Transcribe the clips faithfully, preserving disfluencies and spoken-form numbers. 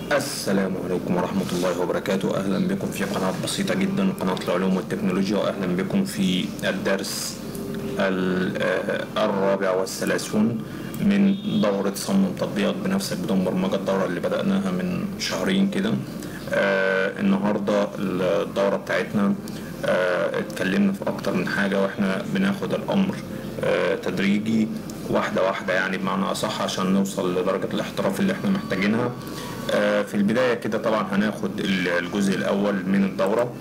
السلام عليكم ورحمة الله وبركاته. أهلا بكم في قناة بسيطة جدا، قناة العلوم والتكنولوجيا، وأهلا بكم في الدرس الرابع والثلاثون من دورة صمم تطبيقك بنفسك بدون برمجة، الدورة اللي بدأناها من شهرين كده. آه النهاردة الدورة بتاعتنا آه اتكلمنا في أكتر من حاجة، وإحنا بناخد الأمر آه تدريجي واحدة واحدة، يعني بمعنى أصح عشان نوصل لدرجة الاحتراف اللي إحنا محتاجينها. آه في البداية كده طبعا هناخد الجزء الأول من الدورة،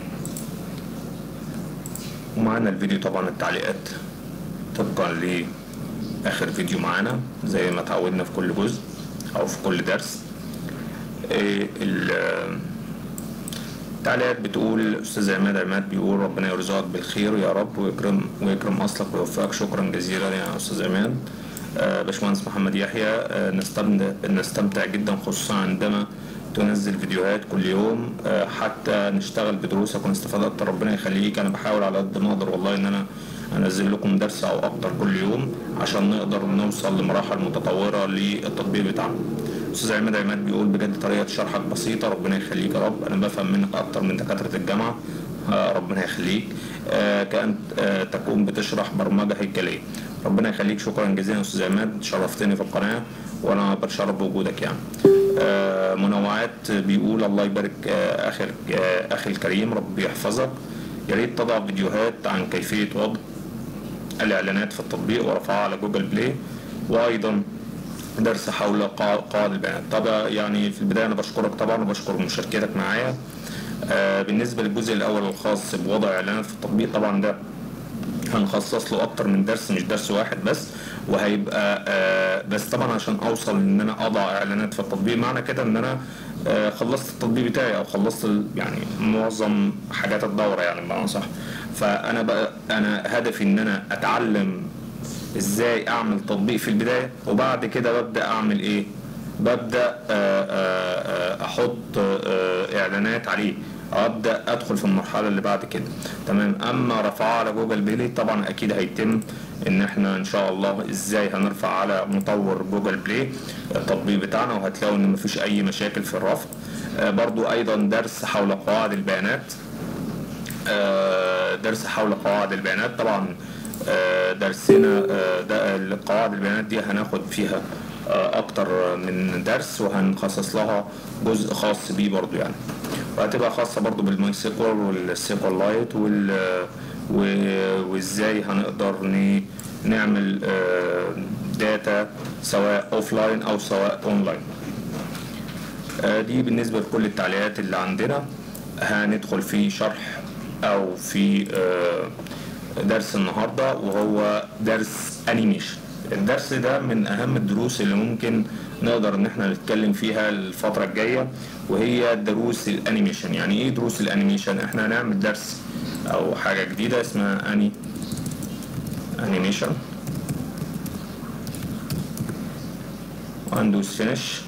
ومعانا الفيديو طبعا التعليقات طبقا لآخر فيديو معانا زي ما تعودنا في كل جزء أو في كل درس. التعليقات بتقول أستاذ عماد عماد بيقول ربنا يرزقك بالخير يا رب، ويكرم ويكرم أصلك ويوفقك. شكرا جزيلا يا أستاذ عماد. آه باشمهندس محمد يحيى، آه نستمتع نستمتع جدا خصوصا عندما تنزل فيديوهات كل يوم آه حتى نشتغل بدروسك ونستفاد اكتر. ربنا يخليك. انا بحاول على قد ما اقدر والله ان انا انزل لكم درس او اكتر كل يوم عشان نقدر نوصل لمراحل متطوره للتطبيق بتاعنا. استاذ عماد عماد بيقول بجد طريقه شرحك بسيطه، ربنا يخليك يا رب. انا بفهم منك اكتر من دكاتره الجامعه، آه ربنا يخليك. آه كأن آه تكون بتشرح برمجه هيكليه، ربنا يخليك. شكرا جزيلا يا استاذ عماد، شرفتني في القناه وانا بتشرف بوجودك يعني. آه منوعات بيقول الله يبارك آه اخي آه اخي الكريم، ربي يحفظك. يا ريت تضع فيديوهات عن كيفيه وضع الاعلانات في التطبيق ورفعها على جوجل بلاي، وايضا درس حول قواعد البيانات. طبعا يعني في البدايه انا بشكرك طبعا وبشكر مشاركتك معايا. آه بالنسبه للجزء الاول الخاص بوضع اعلانات في التطبيق، طبعا ده هنخصص له اكتر من درس، مش درس واحد بس، وهيبقى آه بس طبعا عشان اوصل ان انا اضع اعلانات في التطبيق معنى كده ان انا آه خلصت التطبيق بتاعي او خلصت يعني معظم حاجات الدوره يعني بمعنى صح. فانا بقى انا هدفي ان انا اتعلم ازاي اعمل تطبيق في البدايه، وبعد كده ببدا اعمل ايه؟ ببدا آآ آآ احط آآ اعلانات عليه، ابدا ادخل في المرحله اللي بعد كده. تمام. اما رفعها على جوجل بلاي طبعا اكيد هيتم ان احنا ان شاء الله ازاي هنرفع على مطور جوجل بلاي التطبيق بتاعنا، وهتلاقوا ان مفيش اي مشاكل في الرفع. برضو ايضا درس حول قواعد البيانات، درس حول قواعد البيانات. طبعا درسنا ده قواعد البيانات دي هناخد فيها اكتر من درس، وهنخصص لها جزء خاص بيه برضو يعني، وهتبقى خاصة برضو بالماي سيكوال والسيكوال لايت وازاي هنقدر نعمل داتا سواء اوف لاين او سواء اون لاين. دي بالنسبة لكل التعليقات اللي عندنا. هندخل في شرح او في درس النهاردة، وهو درس انيميشن. الدرس ده من اهم الدروس اللي ممكن نقدر ان احنا نتكلم فيها الفترة الجاية، وهي دروس الانيميشن. يعني ايه دروس الانيميشن؟ احنا هنعمل درس او حاجة جديدة اسمها اني انيميشن، وهندوس فينيش،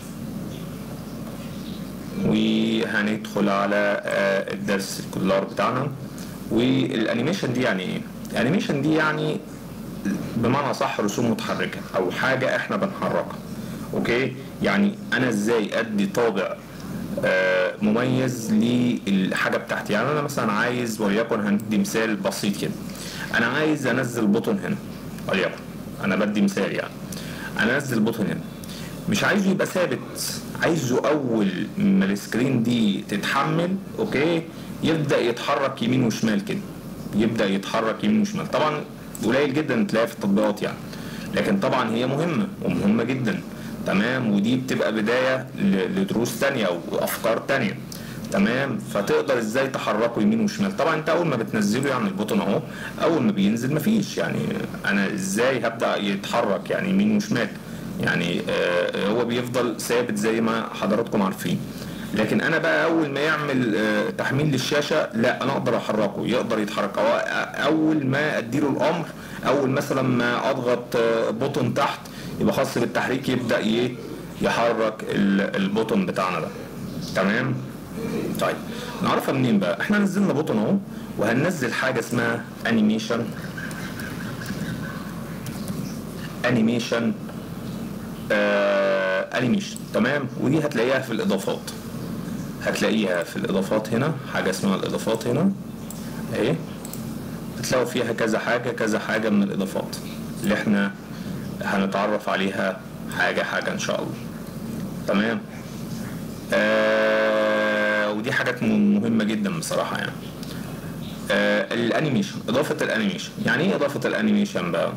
وهندخل على الدرس الكلار بتاعنا. والانيميشن دي يعني ايه؟ الانيميشن دي يعني بمعنى صح رسوم متحركة او حاجة احنا بنحركها. اوكي، يعني انا ازاي ادي طابع آه مميز للحاجة بتاعتي. يعني انا مثلا عايز، وليكن هندي مثال بسيط كده، انا عايز انزل بوتون هنا، وليكن انا بدي مثال يعني انزل بوتون هنا، مش عايزه يبقى ثابت، عايزه اول ما السكرين دي تتحمل اوكي يبدأ يتحرك يمين وشمال كده، يبدأ يتحرك يمين وشمال. طبعا قليل جدا تلاقيها في التطبيقات يعني، لكن طبعا هي مهمة ومهمة جدا. تمام. ودي بتبقى بداية لدروس تانية وافكار تانية. تمام. فتقدر ازاي تحركه يمين وشمال. طبعا انت اول ما بتنزله يعني البوتون اهو، اول ما بينزل مفيش، يعني انا ازاي هبدأ يتحرك يعني يمين وشمال؟ يعني آه هو بيفضل ثابت زي ما حضراتكم عارفين. لكن انا بقى اول ما يعمل آه تحميل للشاشه، لا انا اقدر احركه، يقدر يتحرك. اول ما اديله الامر، اول مثلا ما اضغط آه بوتون تحت يبقى خاص بالتحريك، يبدا يحرك البوتون بتاعنا ده. تمام. طيب نعرفها منين بقى؟ احنا نزلنا بوتون اهو، وهننزل حاجه اسمها انيميشن انيميشن انيميشن. تمام. ودي هتلاقيها في الاضافات، هتلاقيها في الاضافات هنا، حاجه اسمها الاضافات هنا اهي، هتلاقوا فيها كذا حاجه كذا حاجه من الاضافات اللي احنا هنتعرف عليها حاجه حاجه ان شاء الله. تمام. آه ودي حاجات مهمه جدا بصراحه يعني. آه الانيميشن، اضافه الانيميشن. يعني ايه اضافه الانيميشن بقى؟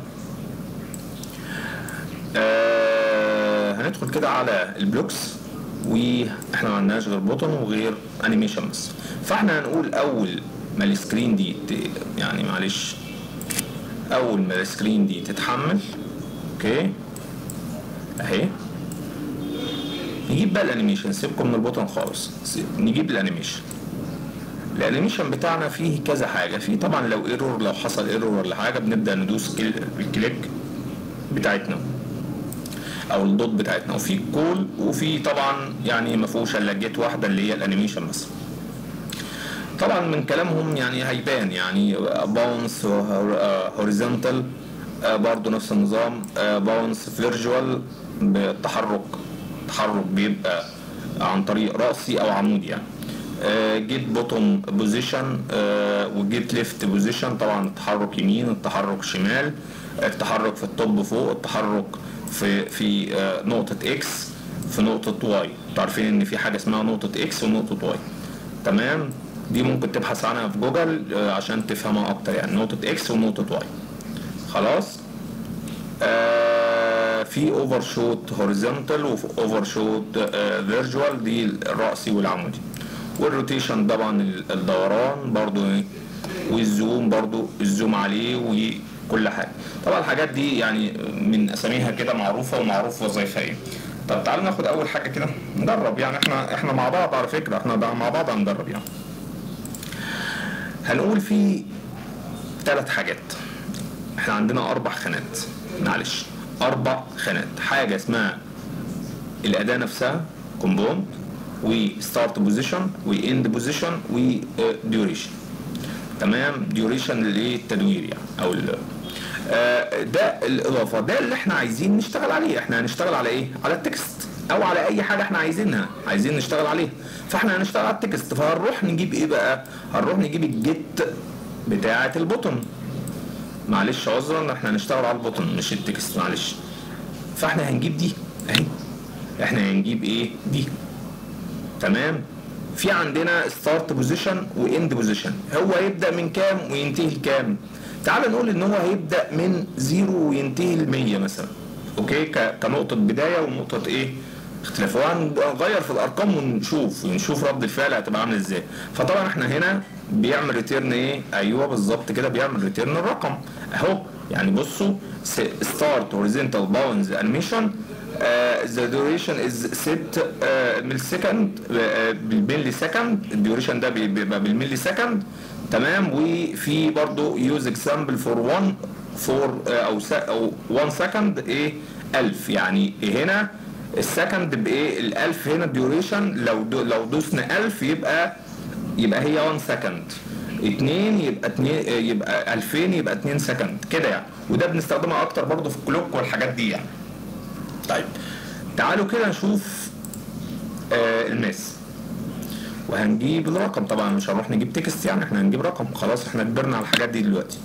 آه هندخل كده على البلوكس، واحنا ما عندناش غير بوتون وغير انيميشن بس، فاحنا هنقول اول ما السكرين دي يعني معلش اول ما السكرين دي تتحمل، اوكي اهي، نجيب بقى الانيميشن، سيبكم من البوتون خالص، نجيب الانيميشن. الانيميشن بتاعنا فيه كذا حاجه، فيه طبعا لو ايرور، لو حصل ايرور ولا حاجه بنبدا ندوس الكليك بتاعتنا او الدوت بتاعتنا، وفي كول، وفي طبعا يعني ما فيهوش الا جيت واحده اللي هي الانيميشن بس. طبعا من كلامهم يعني هيبان يعني باونس هوريزونتال برضه نفس النظام، باونس فيرجوال بالتحرك، التحرك بيبقى عن طريق راسي او عمودي يعني. جيت بوتوم بوزيشن وجيت ليفت بوزيشن، طبعا التحرك يمين، التحرك شمال، التحرك في الطب فوق، التحرك في في نقطة اكس، في نقطة واي. انتوا عارفين ان في حاجة اسمها نقطة اكس ونقطة واي. تمام. دي ممكن تبحث عنها في جوجل عشان تفهمها اكتر يعني، نقطة اكس ونقطة واي. خلاص. آه في اوفر شوت هوريزونتال واوفر شوت فيرجوال، دي الرأسي والعمودي. والروتيشن طبعا الدوران برضو ايه، والزوم برضو الزوم عليه وكل حاجه. طبعا الحاجات دي يعني من اساميها كده معروفه ومعروف وظيفها ايه. طب تعالوا ناخد اول حاجه كده نجرب يعني، احنا احنا مع بعض على فكره، احنا مع بعض هنجرب يعني. هنقول في ثلاث حاجات، احنا عندنا اربع خانات، معلش اربع خانات. حاجه اسمها الاداه نفسها كومبوند، وستارت بوزيشن، واند بوزيشن، وديوريشن. تمام. ديوريشن للتدوير يعني او آه ده الاضافه، ده اللي احنا عايزين نشتغل عليه. احنا هنشتغل على ايه؟ على التكست او على اي حاجه احنا عايزينها، عايزين نشتغل عليها، فاحنا هنشتغل على التكست. فهنروح نجيب ايه بقى؟ هنروح نجيب الجيت بتاعه البوتون. معلش عذرا، احنا هنشتغل على البوتون مش التكست، معلش. فاحنا هنجيب دي اهي، احنا هنجيب ايه؟ دي. تمام. في عندنا ستارت بوزيشن واند بوزيشن، هو يبدا من كام وينتهي لكام؟ تعال نقول ان هو هيبدا من زيرو وينتهي ل مية مثلا، اوكي، كنقطه بدايه ونقطه ايه؟ اختلاف. وهنغير في الارقام ونشوف ونشوف رد الفعل هتبقى عامله ازاي. فطبعا احنا هنا بيعمل ريتيرن ايه؟ ايوه بالظبط كده، بيعمل ريتيرن الرقم اهو. يعني بصوا، ستارت هوريزونتال باوندز انيميشن، ذا ديوريشن از ست ملي سكند بالملي سكند، الديوريشن ده بيبقى بالملي سكند. تمام. وفي برضو يوز اكزامبل فور واحد فور او او واحد سكند ايه؟ ألف. يعني هنا السكند بايه؟ الألف هنا الديوريشن، لو دو لو دوسنا ألف يبقى يبقى هي واحد سكند، اتنين يبقى اتنين، يبقى ألفين يبقى اتنين سكند كده يعني. وده بنستخدمها اكتر برضو في الكلوك والحاجات دي يعني. طيب تعالوا كده نشوف آه الماس، وهنجيب الرقم. طبعا مش هنروح نجيب تكست يعني، احنا هنجيب رقم، خلاص احنا كبرنا على الحاجات دي دلوقتي.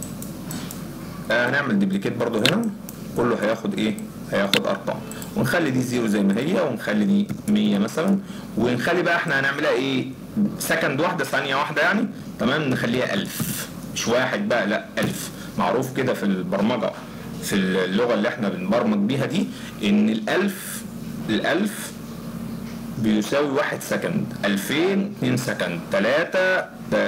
آه هنعمل ديبليكيت برضو هنا، كله هياخد ايه؟ هياخد ارقام، ونخلي دي زيرو زي ما هي، ونخلي دي مية مثلا، ونخلي بقى احنا هنعملها ايه؟ سكند واحده، ثانيه واحده يعني. تمام. نخليها ألف، مش واحد بقى، لا ألف. معروف كده في البرمجه، في اللغه اللي احنا بنبرمج بيها دي، ان الألف الألف بيساوي واحد سكند، ألفين اتنين سكند، تلاتة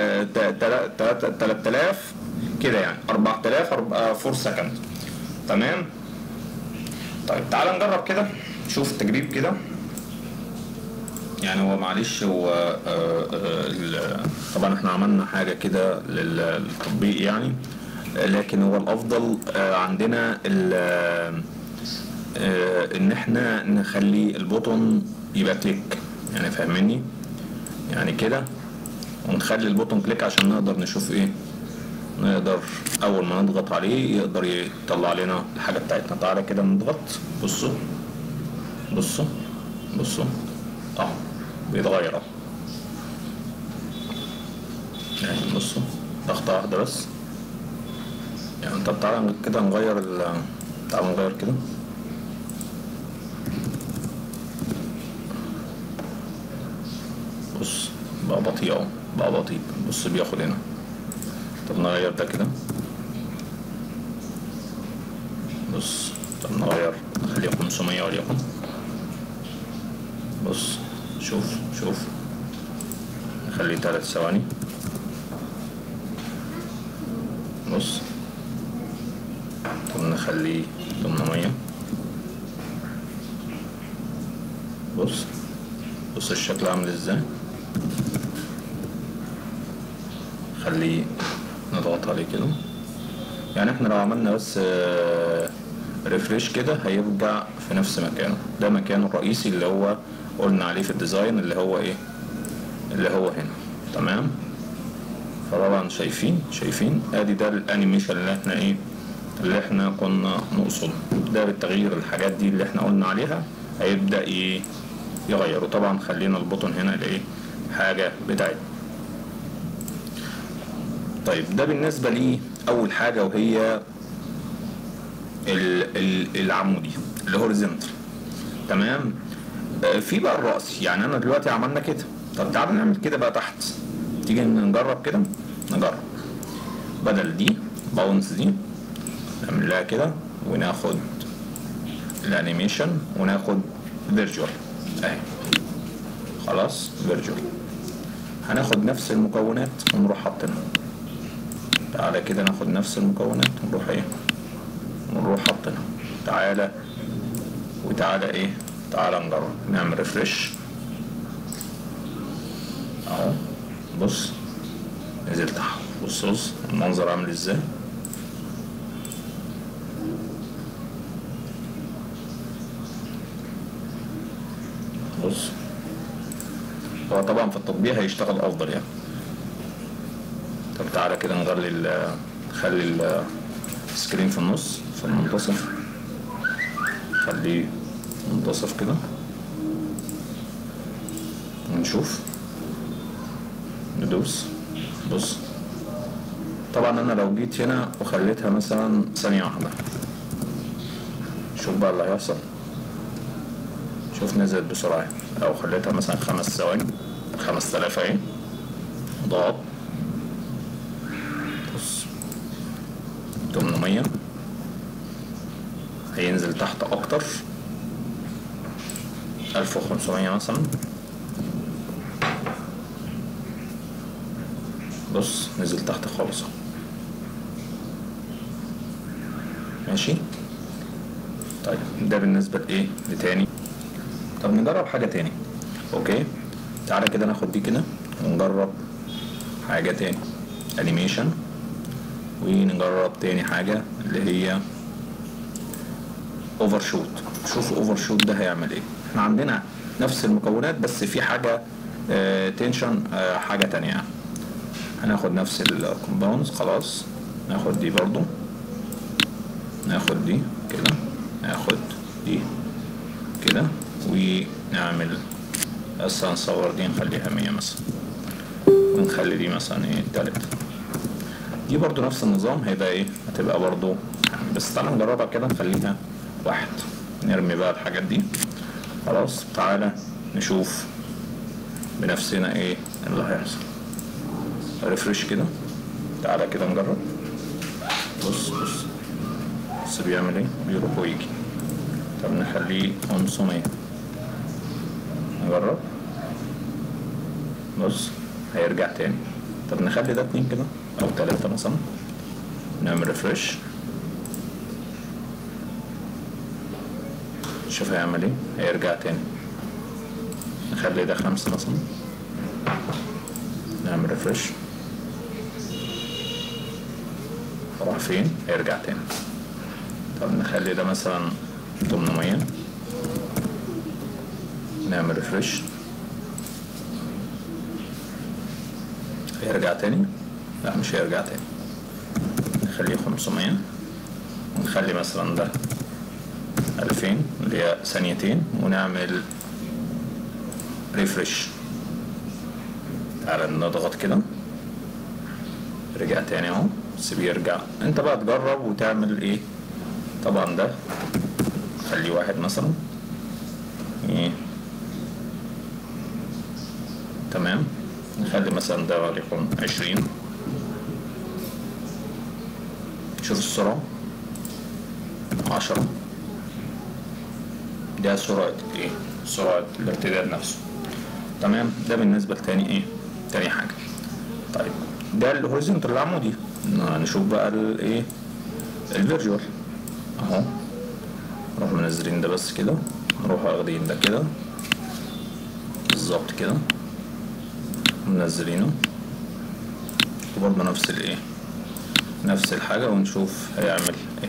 تلات آلاف كده يعني، أربعة آلاف أربعة سكند. تمام. طيب تعال نجرب كده، نشوف التجريب كده يعني. هو معلش هو آآ آآ طبعا احنا عملنا حاجه كده للتطبيق يعني، لكن هو الافضل عندنا ان احنا نخلي البوتون يبقى كليك يعني، فاهميني يعني كده، ونخلي البوتون كليك عشان نقدر نشوف ايه، نقدر اول ما نضغط عليه يقدر يطلع لنا الحاجه بتاعتنا. تعالى كده نضغط، بصوا بصوا بصوا اهو بيتغير اهو يعني. بصوا ضغطة واحدة بس يعني. طب تعالى كده نغير ال تعالى نغير كده. بص بقى بطيء اهو، بقى بطيء. بص بياخد هنا. طب نغير ده كده. بص طب نغير نخليه خمسمية وليكن. بص شوف شوف نخليه تلات ثواني. بص طب نخليه تمنمية. بص بص الشكل عامل ازاي. خليه نضغط عليه كده يعني. احنا لو عملنا بس ريفريش كده هيرجع في نفس مكانه. ده مكانه الرئيسي اللي هو قلنا عليه في الديزاين، اللي هو ايه، اللي هو هنا. تمام. فطبعا شايفين شايفين ادي ده الانيميشن اللي احنا ايه اللي احنا كنا نقصده. ده بالتغيير الحاجات دي اللي احنا قلنا عليها هيبدأ ايه يغير. وطبعا خلينا البوتون هنا الايه حاجة بتاعتنا. طيب ده بالنسبة لي اول حاجة، وهي العمودي اللي هوريزونتال. تمام. في بقى الرأسي يعني. انا دلوقتي عملنا كده. طب تعالى نعمل كده بقى تحت. تيجي نجرب كده. نجرب بدل دي باونس دي نعمل لها كده، وناخد الانيميشن وناخد فيرجوال اهي. خلاص فيرجوال. هناخد نفس المكونات ونروح حاطينها. تعالى كده ناخد نفس المكونات ونروح ايه ونروح حاطينها. تعالى وتعالى ايه تعالى نجرب نعمل ريفريش اهو. بص نزل تحت. بص بص المنظر عامل ازاي. بص هو طبعا في التطبيق هيشتغل افضل يعني. طب تعالى كده نغلي نخلي السكرين في النص في المنتصف. خليه منتصف كده ونشوف ندوس. بص طبعا انا لو جيت هنا وخليتها مثلا ثانية واحدة، شوف بقى اللي هيحصل. شوف نزلت بسرعة. لو خليتها مثلا خمس ثواني خمس تلاف اهي. ضغط. بص تمنمية هينزل تحت اكتر. الف وخمسمية مثلا. بص نزل تحت خالص. ماشي. طيب ده بالنسبة لايه لتاني. طب نجرب حاجة تاني. اوكي تعالى كده ناخد دي كده ونجرب حاجة تاني انيميشن. ونجرب تاني حاجة اللي هي اوفر شوت. شوف اوفر شوت ده هيعمل ايه. احنا عندنا نفس المكونات بس في حاجة اه تنشن اه حاجة تانية يعني. هناخد نفس الكومباوندز. خلاص ناخد دي برضو. ناخد دي كده. ناخد دي كده ونعمل بس هنصور دي نخليها مية مثلا. ونخلي دي مثلا ايه تالت. دي برضو نفس النظام هيبقى ايه هتبقى برضو يعني. بس تعالى نجربها كده نخليها واحد. نرمي بقى الحاجات دي. خلاص تعالى نشوف بنفسنا ايه اللي هيحصل. ريفريش كده. تعالى كده نجرب. بص بص بص بيعمل ايه بيروح ويجي. طب نخليه خمسمية. نجرب. بص هيرجع تاني. طب نخلي ده اتنين كده او تلاتة مثلا. نعمل ريفريش. شوف هيعمل ايه. هيرجع تاني. نخلي ده خمسة مثلا. نعمل ريفريش. راح فين. هيرجع تاني. طب نخلي ده مثلا تمنمية. نعمل ريفريش. هيرجع تاني. لا مش هيرجع تاني. نخليه خمسمية. ونخلي مثلا ده ألفين اللي هي ثانيتين ونعمل ريفرش. تعالى نضغط كده، رجع تاني اهو، بس بيرجع. انت بقى تجرب وتعمل ايه. طبعا ده خليه واحد مثلا ايه، تمام. نخلي مثلا ده وليكن عشرين. شوف السرعة عشرة، ده سرعة ايه، سرعة الارتداد نفسه. تمام. ده بالنسبة لتاني ايه، تاني حاجة. طيب ده الهوريزونتال العمودي. نشوف بقى الايه الفيرجوال اهو. نروح منزلين ده بس كده، نروح واخدين ده كده بالظبط كده منزلينه، وبرضه نفس الايه نفس الحاجة، ونشوف هيعمل ايه.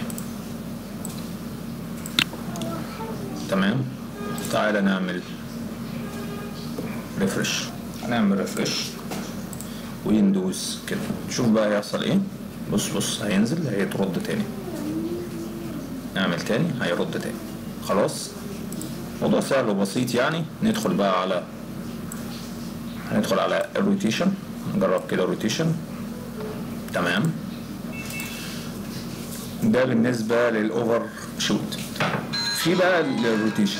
تمام. تعالى نعمل ريفرش. هنعمل ريفرش ويندوز كده، نشوف بقى هيحصل ايه. بص بص هينزل، هيترد تاني، نعمل تاني هيرد تاني. خلاص موضوع سهل وبسيط يعني. ندخل بقى على هندخل على الروتيشن، نجرب كده روتيشن. تمام. ده بالنسبة للأوفر شوت. في بقى الروتيشن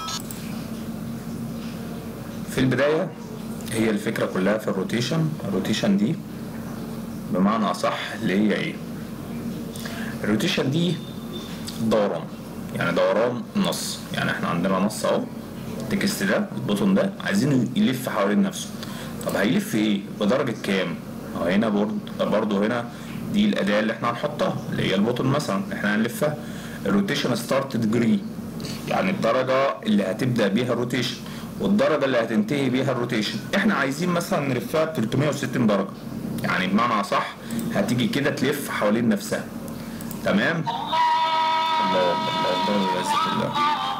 في البداية، هي الفكرة كلها في الروتيشن. الروتيشن دي بمعنى أصح اللي هي إيه؟ الروتيشن دي دوران، يعني دوران نص. يعني إحنا عندنا نص أهو، التكست ده البوتون ده عايزينه يلف حوالين نفسه. طب هيلف إيه؟ بدرجة كام؟ أهو هنا برضه هنا دي الأداة اللي إحنا هنحطها اللي هي البوتون مثلا إحنا هنلفها. الروتيشن ستارت ديجري، يعني الدرجة اللي هتبدأ بيها الروتيشن والدرجة اللي هتنتهي بيها الروتيشن. احنا عايزين مثلا نلفها تلتمية وستين درجة، يعني بمعنى صح هتيجي كده تلف حوالين نفسها. تمام. الله الله الله الله.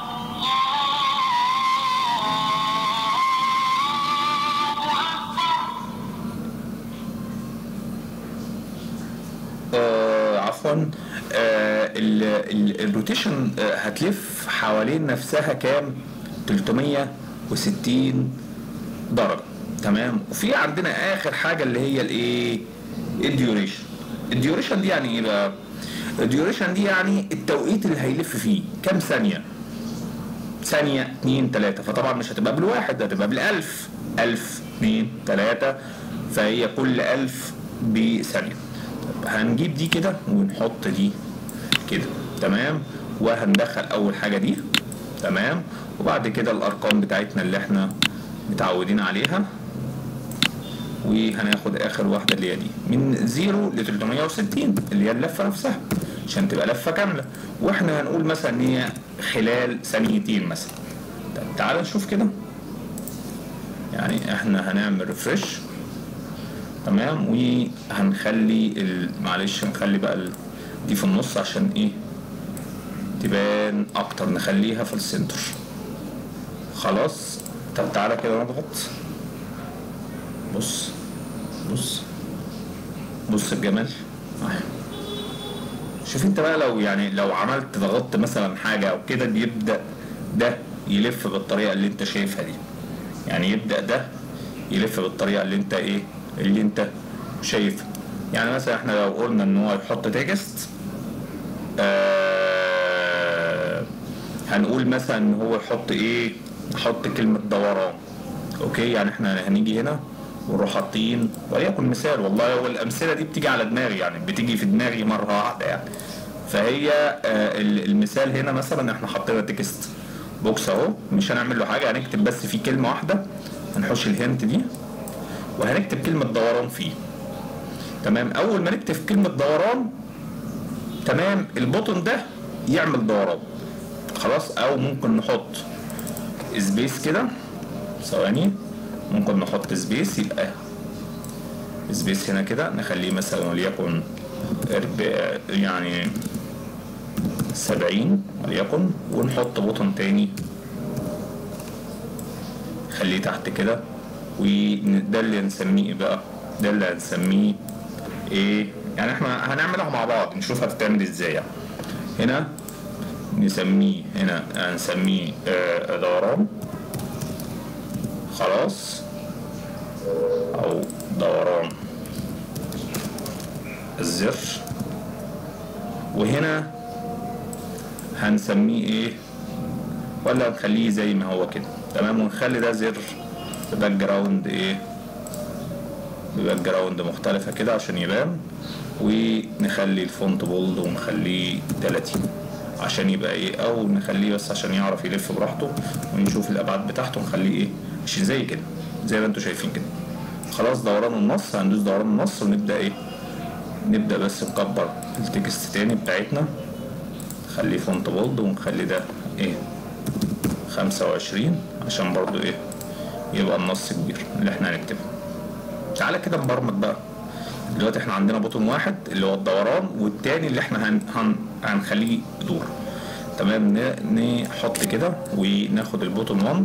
آه عفوا. آه الروتيشن آه هتلف حوالين نفسها كام؟ تلتمية وستين درجة. تمام. وفي عندنا اخر حاجة اللي هي الايه، الديوريشن. الديوريشن دي يعني ايه بقى؟ الديوريشن دي يعني التوقيت اللي هيلف فيه كام ثانية، ثانية اتنين تلاتة. فطبعا مش هتبقى بالواحد، هتبقى بالالف، الف اتنين تلاتة، فهي كل الف بثانية. هنجيب دي كده ونحط دي كده. تمام. وهندخل اول حاجة دي. تمام. وبعد كده الارقام بتاعتنا اللي احنا متعودين عليها، وهناخد اخر واحده اللي هي دي من صفر ل تلتمية وستين اللي هي اللفه نفسها عشان تبقى لفه كامله. واحنا هنقول مثلا ان هي خلال ثانيتين مثلا. طب تعال نشوف كده. يعني احنا هنعمل ريفرش. تمام. وهنخلي معلش هنخلي بقى دي في النص عشان ايه تبان اكتر، نخليها في السنتر. خلاص. طب تعالى كده نضغط. بص بص بص الجمال. شوف انت بقى لو يعني لو عملت ضغطت مثلا حاجة او كده بيبدأ ده يلف بالطريقة اللي انت شايفها دي. يعني يبدأ ده يلف بالطريقة اللي انت ايه اللي انت شايفها. يعني مثلا احنا لو قلنا ان هو يحط تكست، آه هنقول مثلا ان هو يحط ايه، يحط كلمة دوران. اوكي. يعني احنا هنيجي هنا ونروح حاطين وليكن مثال. والله هو الامثله دي بتيجي على دماغي، يعني بتيجي في دماغي مره واحده يعني. فهي آه المثال هنا مثلا احنا حطينا تكست بوكس اهو، مش هنعمل له حاجه، هنكتب بس فيه كلمه واحده، هنحوش الهنت دي وهنكتب كلمه دوران فيه. تمام. اول ما نكتب كلمه دوران، تمام، البوتون ده يعمل دوران. خلاص. او ممكن نحط سبيس كده، ثواني، ممكن نحط سبيس، يبقى سبيس هنا كده نخليه مثلا وليكن يعني سبعين وليكن، ونحط بوتون تاني خليه تحت كده. وده اللي هنسميه ايه بقى؟ ده اللي هنسميه ايه؟ يعني احنا هنعملها مع بعض نشوف هتتعمل ازاي. يعني هنا نسميه هنا هنسميه آه دوران خلاص، او دوران الزر. وهنا هنسميه ايه، ولا نخليه زي ما هو كده تمام، ونخلي ده زر باك جراوند ايه، باك جراوند مختلفة كده عشان يبان، ونخلي الفونت بولد ونخليه تلاتين عشان يبقى ايه، او نخليه بس عشان يعرف يلف براحته ونشوف الابعاد بتاعته، نخليه ايه مش زي كده زي ما انتوا شايفين كده. خلاص دوران النص، هندوس دوران النص ونبدا ايه، نبدا بس نكبر التكست تاني بتاعتنا، نخليه فونت بولد ونخلي ده ايه خمسة وعشرين عشان برضو ايه يبقى النص كبير اللي احنا هنكتبه. تعالى كده نبرمج بقى. دلوقتي احنا عندنا بوتون واحد اللي هو الدوران، والتاني اللي احنا هن هن هنخليه يدور تمام. نحط كده وناخد البوتون واحد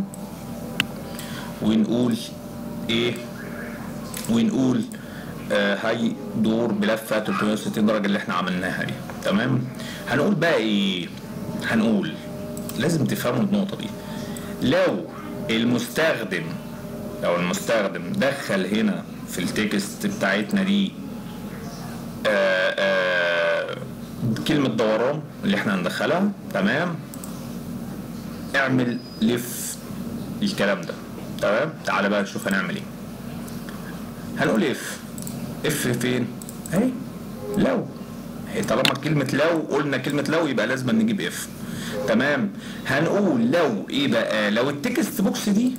ونقول ايه، ونقول آه هيدور بلفه تلتمية وستين درجه اللي احنا عملناها دي تمام. هنقول بقى ايه، هنقول لازم تفهموا النقطه دي. لو المستخدم لو المستخدم دخل هنا في التكست بتاعتنا دي آآ آآ كلمة دوران اللي احنا هندخلها تمام، اعمل لف الكلام ده تمام. تعالى بقى نشوف هنعمل ايه. هنقول اف اف فين اهي، لو هي طالما كلمة لو قلنا كلمة لو يبقى لازم نجيب اف تمام. هنقول لو ايه بقى، لو التكست بوكس دي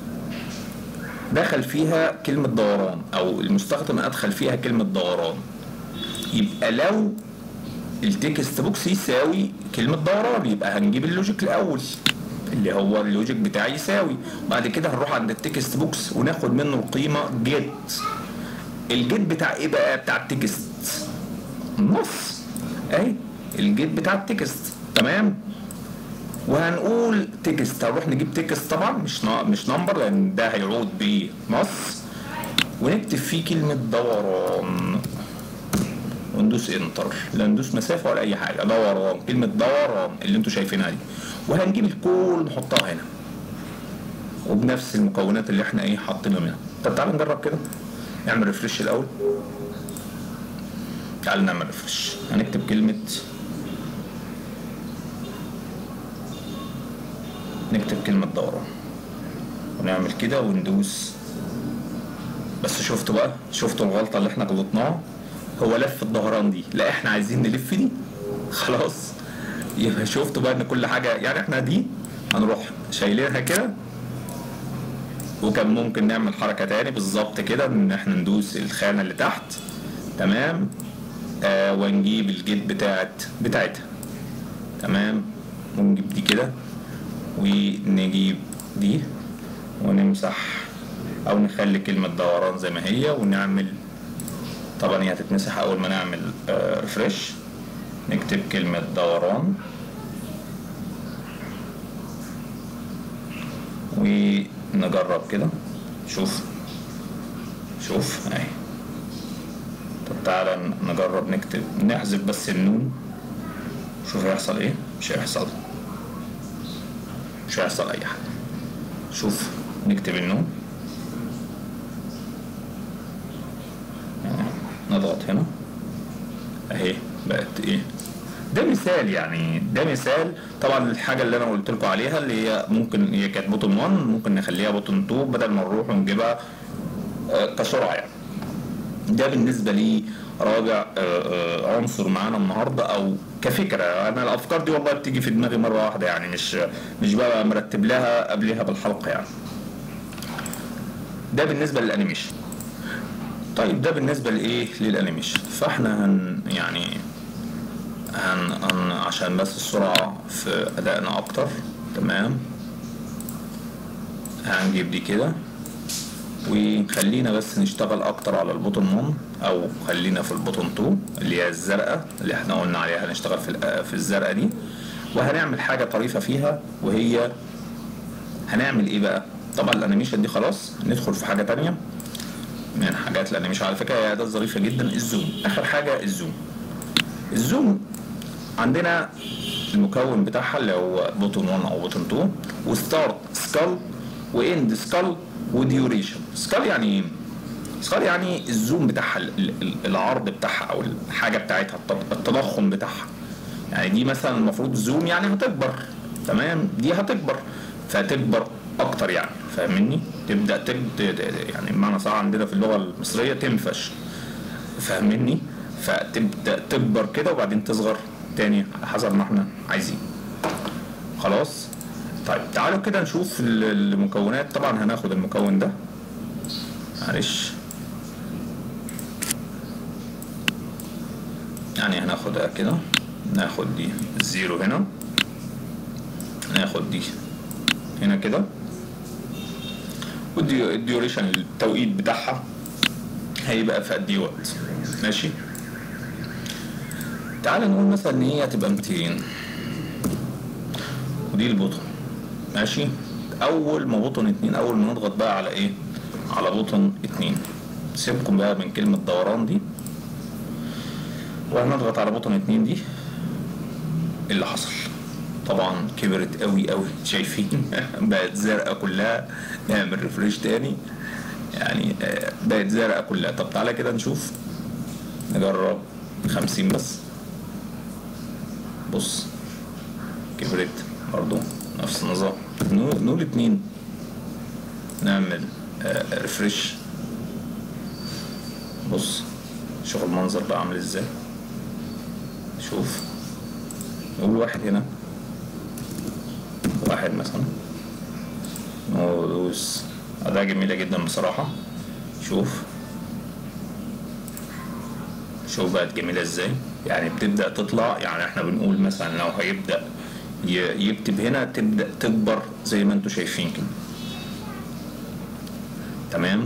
دخل فيها كلمة دوران او المستخدم ادخل فيها كلمة دوران، يبقى لو التكست بوكس يساوي كلمة دوران يبقى هنجيب اللوجيك الاول اللي هو اللوجيك بتاعي يساوي، وبعد كده هنروح عند التكست بوكس وناخد منه القيمة جيت. الجيت بتاع ايه بقى، بتاع التكست النص اهي الجيت بتاع التكست تمام. وهنقول تكست، هنروح نجيب تكست طبعا مش مش نمبر لان ده هيعود بنص، ونكتب فيه كلمة دوران وندوس انتر، لا ندوس مسافة ولا اي حاجة، دوران كلمة دوران اللي انتوا شايفينها دي. وهنجيب الكل نحطها هنا وبنفس المكونات اللي احنا ايه حاطينها منها. طب تعالوا نجرب كده، نعمل ريفرش الاول. تعالوا نعمل ريفرش، هنكتب كلمة نكتب كلمة دوران ونعمل كده وندوس. بس شفتوا بقى، شفتوا الغلطة اللي احنا غلطناها، هو لف الدوران دي، لا احنا عايزين نلف دي خلاص. يبقى شفتوا بقى ان كل حاجة يعني احنا دي هنروح شايلينها كده، وكان ممكن نعمل حركة تاني بالظبط كده ان احنا ندوس الخانة اللي تحت تمام آه ونجيب الجيت بتاعت بتاعتها تمام، ونجيب دي كده ونجيب دي ونمسح او نخلي كلمة دوران زي ما هي ونعمل، طبعا هي هتتمسح اول ما نعمل آه ريفرش. نكتب كلمة دوران ونجرب كده، شوف شوف اهي. طب تعالى نجرب نكتب نحذف بس النون، شوف هيحصل ايه، مش هيحصل مش هيحصل اي حاجة. شوف نكتب النون نضغط هنا اهي بقت ايه. ده مثال يعني، ده مثال. طبعا الحاجه اللي انا قلت لكم عليها اللي هي ممكن هي كانت بوتون واحد ممكن نخليها بوتون اتنين بدل ما نروح ونجيبها كسرعه يعني. ده بالنسبه لي رابع عنصر معانا النهارده او كفكره. انا الافكار دي والله بتيجي في دماغي مره واحده يعني، مش مش بقى مرتب لها قبلها بالحلقه يعني. ده بالنسبه للانيميشن. طيب ده بالنسبه لايه للانيميشن. فاحنا هن يعني هن, هن عشان بس السرعه في ادائنا اكتر تمام، هنجيب دي كده وخلينا بس نشتغل اكتر على البوتون واحد او خلينا في البوتون اتنين اللي هي الزرقاء اللي احنا قلنا عليها هنشتغل في في الزرقاء دي. وهنعمل حاجه طريفه فيها وهي هنعمل ايه بقى. طبعا الانيميشن دي خلاص، ندخل في حاجه تانية من حاجات الانيميشن. على فكره هي اداه ظريفه جدا، الزوم. اخر حاجه الزوم. الزوم عندنا المكون بتاعها اللي هو بوتون واحد او بوتون اتنين، وستارت سكال واند سكال وديوريشن. سكال يعني ايه؟ سكال يعني الزوم بتاعها، العرض بتاعها او الحاجه بتاعتها، التضخم بتاعها. يعني دي مثلا المفروض زوم يعني هتكبر، تمام، دي هتكبر فتكبر اكتر يعني، فاهمني؟ تبدا تبدا يعني بمعنى صح عندنا في اللغه المصريه تنفش، فاهمني؟ فتبدا تكبر كده وبعدين تصغر تاني على حسب ما احنا عايزين. خلاص؟ طيب تعالوا كده نشوف المكونات. طبعا هناخد المكون ده، معلش يعني هناخدها كده، ناخد دي الزيرو هنا، ناخد دي هنا كده، والديوريشن التوقيت بتاعها هيبقى في قد ايه وقت. ماشي؟ تعال نقول مثلا ان هي هتبقى ميتين، ودي البوتون. ماشي؟ اول ما بوتون اتنين، اول ما نضغط بقى على ايه؟ على بوتون اتنين، سيبكم بقى من كلمة دوران دي، وهنضغط على بوتون اتنين دي، اللي حصل طبعا كبرت قوي قوي، شايفين؟ بقت زرقاء كلها. نعمل ريفريش تاني، يعني بقت زرقاء كلها. طب تعالى كده نشوف، نجرب خمسين بس. بص كبرت برضو، نفس النظام. نقول اتنين، نعمل ريفريش. بص شوف المنظر بقى عامل ازاي. شوف، نقول واحد هنا، واحد مثلا، ندوس. أداة جميلة جدا بصراحة. شوف شوف بقت جميلة ازاي، يعني بتبدأ تطلع. يعني احنا بنقول مثلا لو هيبدأ يكتب هنا تبدأ تكبر زي ما انتوا شايفين كده، تمام.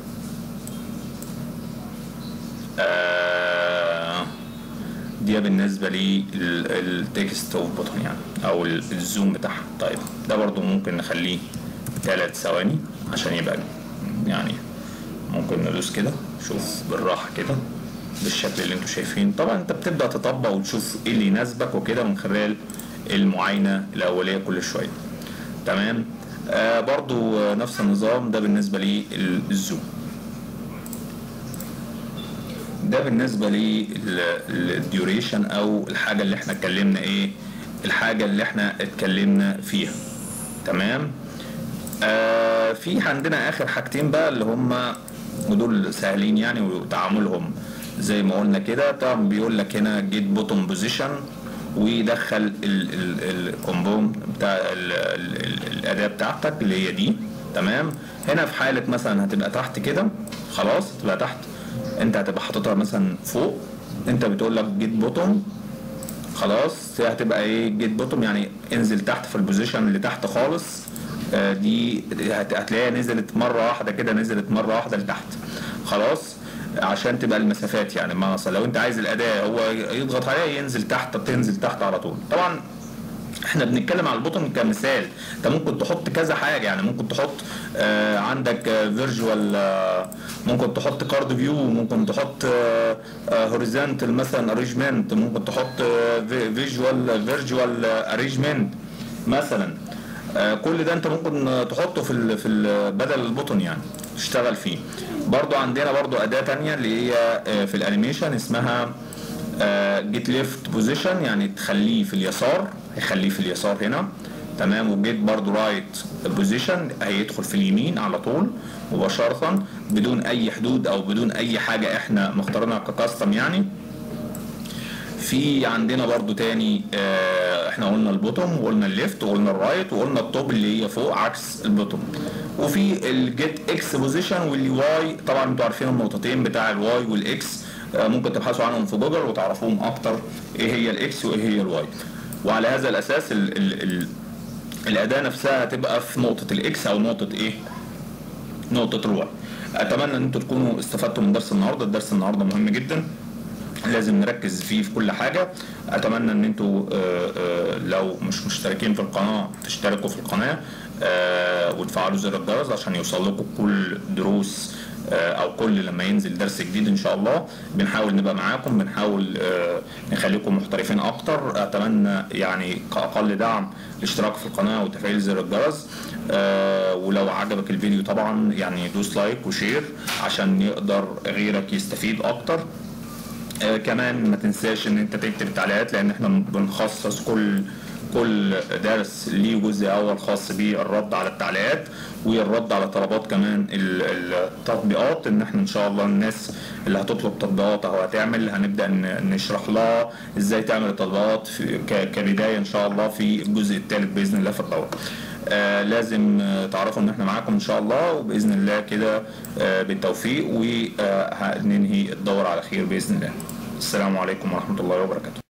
آه دي بالنسبة لي التكست اوف بوتون يعني، او الزوم بتاعها. طيب ده برضو ممكن نخليه ثلاث ثواني عشان يبقى يعني، ممكن ندوس كده. شوف بالراحة كده بالشكل اللي انتوا شايفين. طبعا انت بتبدأ تطبق وتشوف ايه اللي يناسبك وكده من خلال المعاينة الأولية كل شوية، تمام. آه برضو نفس النظام ده بالنسبة لي الزوم. ده بالنسبة لي الديوريشن او الحاجة اللي احنا اتكلمنا ايه، الحاجة اللي احنا اتكلمنا فيها، تمام. آه في عندنا اخر حاجتين بقى اللي هم، ودول سهلين يعني وتعاملهم زي ما قلنا كده. طبعا بيقول لك هنا جيت بوتوم بوزيشن، ويدخل الكومبوند بتاع ال ال ال الاداه بتاعتك اللي هي دي، تمام. هنا في حاله مثلا هتبقى تحت كده، خلاص تبقى تحت، انت هتبقى حاططها مثلا فوق، انت بتقول لك جيت بوتوم، خلاص هتبقى ايه جيت بوتوم يعني انزل تحت في البوزيشن اللي تحت خالص. آه دي هتلاقيها نزلت مره واحده كده، نزلت مره واحده لتحت، خلاص، عشان تبقى المسافات يعني. مثلا لو انت عايز الاداه هو يضغط عليها ينزل تحت، بتنزل تحت على طول. طبعا احنا بنتكلم على البوتون كمثال، انت ممكن تحط كذا حاجه يعني، ممكن تحط آه عندك فيرجوال، آه ممكن تحط كارد فيو، ممكن تحط هوريزونتال آه مثلا ارينجمنت، ممكن تحط فيجوال فيرجوال ارينجمنت مثلا. آه كل ده انت ممكن تحطه في ال في ال بدل البوتون يعني تشتغل فيه. برضو عندنا برضو اداه تانية اللي هي آه في الانيميشن اسمها جيت ليفت بوزيشن، يعني تخليه في اليسار، هيخليه في اليسار هنا، تمام. وجيت برضو رايت بوزيشن، هيدخل في اليمين على طول مباشره بدون اي حدود او بدون اي حاجه احنا مختارينها ككاستم يعني. في عندنا برضو تاني اه احنا قلنا البوتوم وقلنا الليفت وقلنا الرايت وقلنا التوب اللي هي فوق عكس البوتوم. وفي الجيت اكس بوزيشن والواي، طبعا انتوا عارفين النقطتين بتاع الواي والاكس، ممكن تبحثوا عنهم في جوجل وتعرفوهم اكتر ايه هي الاكس وايه هي الواي. وعلى هذا الاساس ال ال ال الاداه نفسها هتبقى في نقطه الاكس او نقطه ايه، نقطه الواي. اتمنى ان انتوا تكونوا استفدتوا من درس النهارده. الدرس النهارده مهم جدا، لازم نركز فيه في كل حاجه. اتمنى ان انتوا لو مش مشتركين في القناه تشتركوا في القناه وتفعلوا زر الجرس عشان يوصل لكم كل دروس او كل لما ينزل درس جديد ان شاء الله بنحاول نبقى معاكم، بنحاول نخليكم محترفين اكتر. اتمنى يعني كاقل دعم الاشتراك في القناه وتفعيل زر الجرس، ولو عجبك الفيديو طبعا يعني دوس لايك وشير عشان يقدر غيرك يستفيد اكتر. كمان ما تنساش ان انت تكتب التعليقات، لان احنا بنخصص كل كل درس ليه جزء اول خاص بالرد على التعليقات والرد على طلبات كمان التطبيقات، ان احنا ان شاء الله الناس اللي هتطلب تطبيقات او هتعمل هنبدا نشرح لها ازاي تعمل التطبيقات كبدايه ان شاء الله في الجزء الثالث باذن الله في الدوره. آه لازم آه تعرفوا ان احنا معاكم ان شاء الله، وباذن الله كده آه بالتوفيق، وهننهي الدوره على خير باذن الله. السلام عليكم ورحمه الله وبركاته.